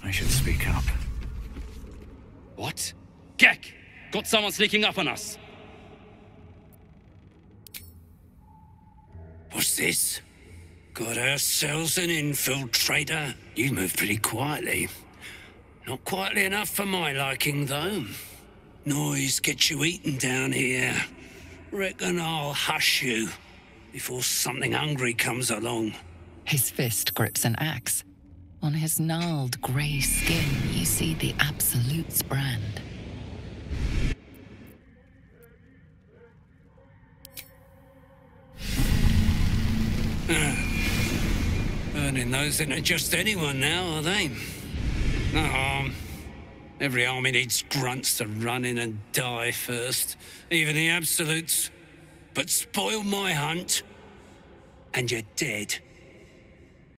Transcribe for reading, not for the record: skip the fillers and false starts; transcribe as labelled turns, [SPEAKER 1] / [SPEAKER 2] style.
[SPEAKER 1] I should speak up.
[SPEAKER 2] What? Gekh! Got someone sneaking up on us!
[SPEAKER 3] What's this? Got ourselves an infiltrator? You move pretty quietly. Not quietly enough for my liking, though. Noise gets you eaten down here. Reckon I'll hush you before something hungry comes along.
[SPEAKER 4] His fist grips an axe. On his gnarled grey skin, you see the Absolute's brand.
[SPEAKER 3] Turning those into just anyone now, are they? No harm. Every army needs grunts to run in and die first. Even the Absolutes. But spoil my hunt, and you're dead.